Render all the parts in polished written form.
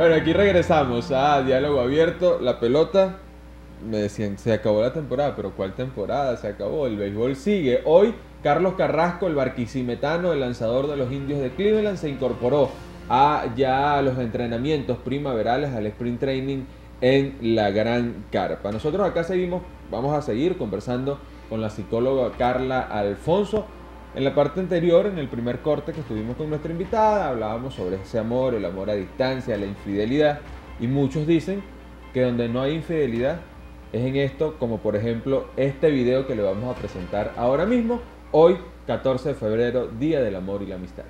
Bueno, aquí regresamos a Diálogo Abierto. La pelota, me decían, se acabó la temporada, pero ¿cuál temporada? Se acabó, el béisbol sigue. Hoy, Carlos Carrasco, el barquisimetano, el lanzador de los Indios de Cleveland, se incorporó a ya los entrenamientos primaverales, al sprint training en la Gran Carpa. Nosotros acá seguimos, vamos a seguir conversando con la psicóloga Carla Alfonso. En la parte anterior, en el primer corte que estuvimos con nuestra invitada, hablábamos sobre ese amor, el amor a distancia, la infidelidad, y muchos dicen que donde no hay infidelidad es en esto, como por ejemplo este video que le vamos a presentar ahora mismo, hoy 14 de febrero, Día del Amor y la Amistad.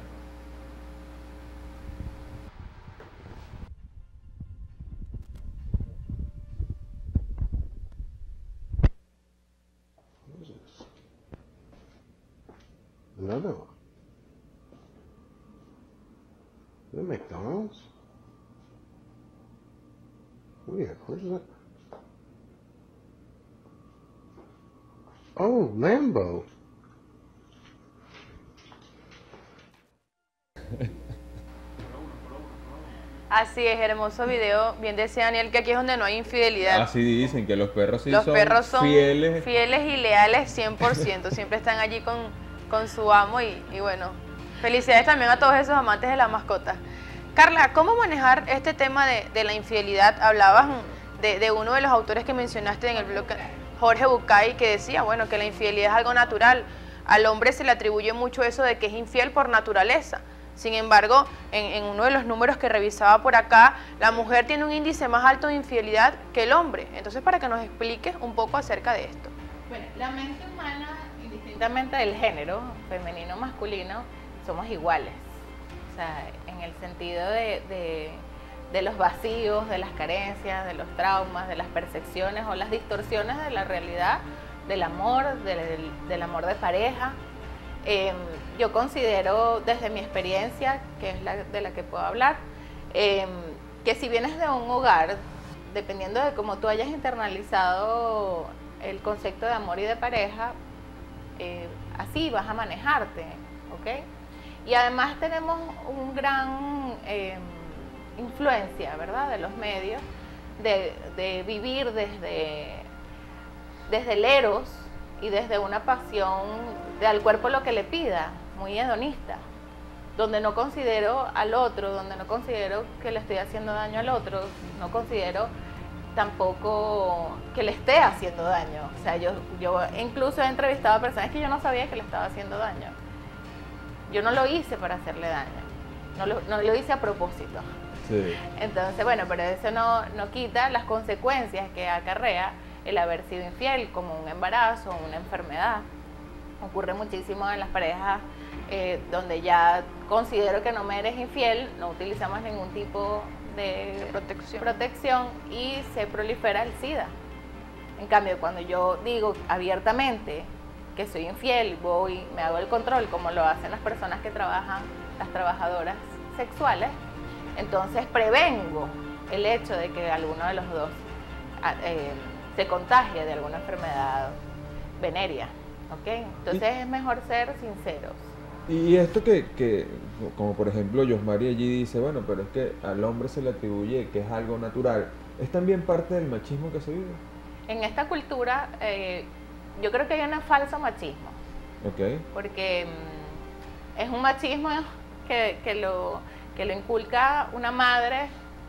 Another one. Is it McDonald's? Weird. Where's that? Oh, Lambo. Así es, hermoso video. Bien decía Daniel que aquí es donde no hay infidelidad. Así dicen que los perros sí Los perros son fieles. y leales 100%. Siempre están allí con su amo y bueno, felicidades también a todos esos amantes de la mascota. Carla, ¿cómo manejar este tema de la infidelidad? Hablabas de uno de los autores que mencionaste en el blog, Jorge Bucay, que decía, bueno, que la infidelidad es algo natural. Al hombre se le atribuye mucho eso de que es infiel por naturaleza. Sin embargo, en uno de los números que revisaba por acá, la mujer tiene un índice más alto de infidelidad que el hombre. Entonces, para que nos expliques un poco acerca de esto. Bueno, la mente humana, indistintamente del género, femenino o masculino, somos iguales. O sea, en el sentido de los vacíos, de las carencias, de los traumas, de las percepciones o las distorsiones de la realidad, del amor, del amor de pareja. Yo considero, desde mi experiencia, que es de la que puedo hablar, que si vienes de un hogar, dependiendo de cómo tú hayas internalizado el concepto de amor y de pareja, así vas a manejarte, ¿ok? Y además tenemos un gran influencia, ¿verdad?, de los medios, de vivir desde el eros y desde una pasión de al cuerpo lo que le pida, muy hedonista, donde no considero al otro, donde no considero que le estoy haciendo daño al otro, no considero tampoco que le esté haciendo daño. O sea, yo incluso he entrevistado a personas que yo no sabía que le estaba haciendo daño. Yo no lo hice para hacerle daño, no lo hice a propósito. Sí. Entonces, bueno, pero eso no quita las consecuencias que acarrea el haber sido infiel, como un embarazo, una enfermedad. Ocurre muchísimo en las parejas donde ya considero que no me eres infiel, no utilizamos ningún tipo de protección y se prolifera el SIDA. En cambio, cuando yo digo abiertamente que soy infiel, voy, me hago el control, como lo hacen las personas que trabajan, las trabajadoras sexuales, entonces prevengo el hecho de que alguno de los dos se contagie de alguna enfermedad venérea, ¿ok? Entonces es mejor ser sinceros. Y esto que como por ejemplo Yosmari allí dice, bueno, pero es que al hombre se le atribuye que es algo natural, ¿es también parte del machismo que se vive? En esta cultura yo creo que hay un falso machismo. Ok. Porque es un machismo que lo inculca una madre,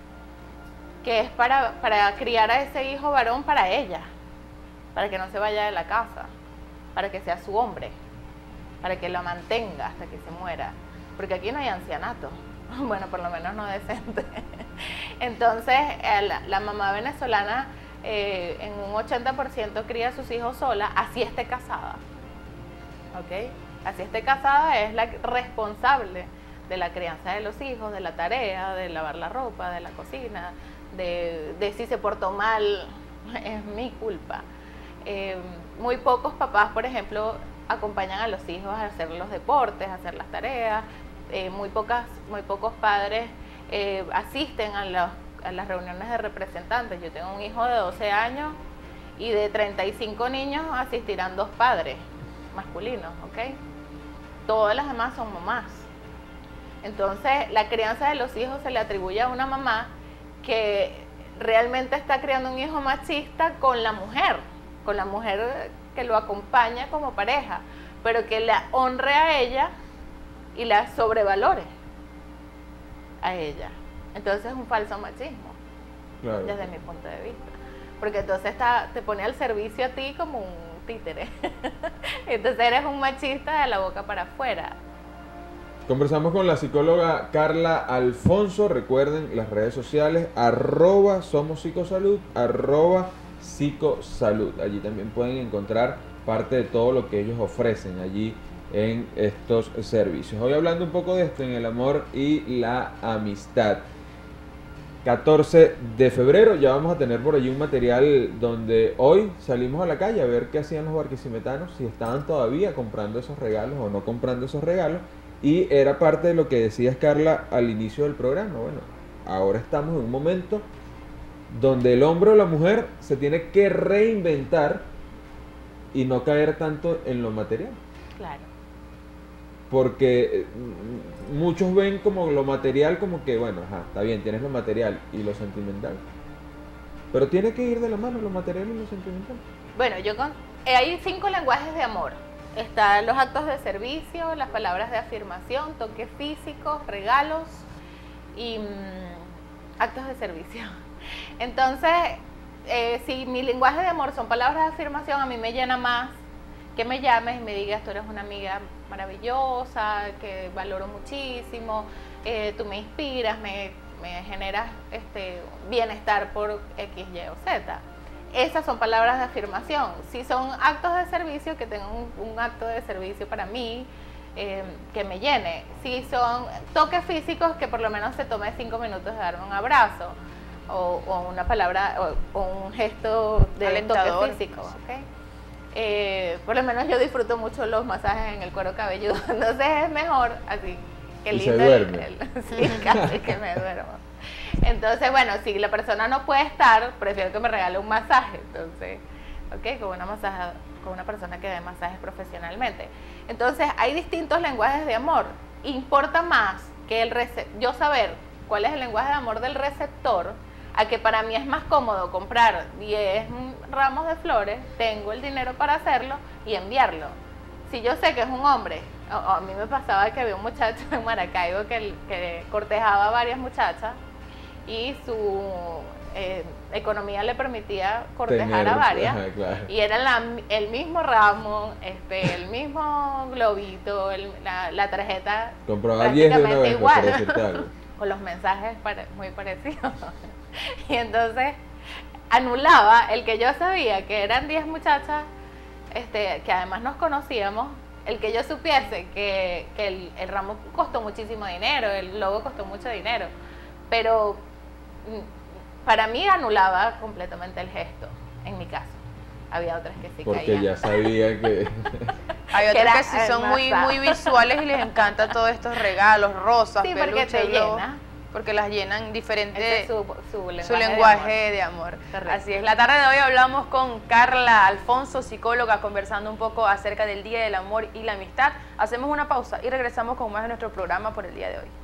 que es para criar a ese hijo varón para ella, para que no se vaya de la casa, para que sea su hombre, para que lo mantenga hasta que se muera, porque aquí no hay ancianato, bueno, por lo menos no decente. Entonces, la mamá venezolana en un 80% cría a sus hijos sola, así esté casada, ¿ok? Así esté casada, es la responsable de la crianza de los hijos, de la tarea, de lavar la ropa, de la cocina, de si se portó mal, es mi culpa. Muy pocos papás, por ejemplo, acompañan a los hijos a hacer los deportes, a hacer las tareas. Muy pocos padres asisten a las reuniones de representantes. Yo tengo un hijo de 12 años y de 35 niños asistirán 2 padres masculinos, ¿ok? Todas las demás son mamás. Entonces, la crianza de los hijos se le atribuye a una mamá que realmente está creando un hijo machista con la mujer que lo acompaña como pareja, pero que la honre a ella y la sobrevalore a ella. Entonces es un falso machismo, Claro. desde mi punto de vista. Porque entonces te pone al servicio a ti como un títere. Entonces eres un machista de la boca para afuera. Conversamos con la psicóloga Carla Alfonso. Recuerden las redes sociales, @somospsicosalud, @psicosalud. Allí también pueden encontrar parte de todo lo que ellos ofrecen allí en estos servicios. Hoy hablando un poco de esto en el amor y la amistad. 14 de febrero, ya vamos a tener por allí un material donde hoy salimos a la calle a ver qué hacían los barquisimetanos, si estaban todavía comprando esos regalos o no comprando esos regalos. Y era parte de lo que decías, Carla, al inicio del programa. Bueno, ahora estamos en un momento donde el hombre o la mujer se tiene que reinventar y no caer tanto en lo material. Claro. Porque muchos ven como lo material como que, bueno, ajá, está bien, tienes lo material y lo sentimental. Pero tiene que ir de la mano lo material y lo sentimental. Bueno, hay 5 lenguajes de amor. Están los actos de servicio, las palabras de afirmación, toques físicos, regalos y actos de servicio. Entonces, si mi lenguaje de amor son palabras de afirmación, a mí me llena más que me llames y me digas: tú eres una amiga maravillosa, que valoro muchísimo, tú me inspiras, me generas bienestar por X, Y o Z. Esas son palabras de afirmación. Si son actos de servicio, que tengan un acto de servicio para mí, que me llene. Si son toques físicos, que por lo menos se tome 5 minutos de darme un abrazo o una palabra o un gesto de Alentador. toque físico, ¿okay? Por lo menos yo disfruto mucho los masajes en el cuero cabelludo, entonces es mejor así. Que Y lindo se duerme. sí, casi que me duermo. Entonces, bueno, si la persona no puede estar, prefiero que me regale un masaje. Entonces, con una persona que dé masajes profesionalmente. Entonces, hay distintos lenguajes de amor. Importa más que yo saber cuál es el lenguaje de amor del receptor, a que para mí es más cómodo comprar 10 ramos de flores, tengo el dinero para hacerlo y enviarlo. Si yo sé que es un hombre, a mí me pasaba que había un muchacho en Maracaibo que cortejaba a varias muchachas y su economía le permitía cortejar a varias, ajá, claro. y era el mismo ramo, el mismo globito, la tarjeta Compraba 10 de una prácticamente vez, igual, por decirte algo. con los mensajes muy parecidos. Y entonces anulaba el que yo sabía que eran 10 muchachas que además nos conocíamos, el que yo supiese que el ramo costó muchísimo dinero, el logo costó mucho dinero, pero para mí anulaba completamente el gesto, en mi caso. Había otras que sí Porque caían. ya sabía que... Hay Que otros era que sí son muy más visuales y les encanta todos estos regalos, rosas, Sí, porque peluches, te globos, llena. porque las llenan diferente Ese es su su lenguaje de amor. Correcto. Así es. La tarde de hoy hablamos con Carla Alfonso, psicóloga, conversando un poco acerca del Día del Amor y la Amistad. Hacemos una pausa y regresamos con más de nuestro programa por el día de hoy.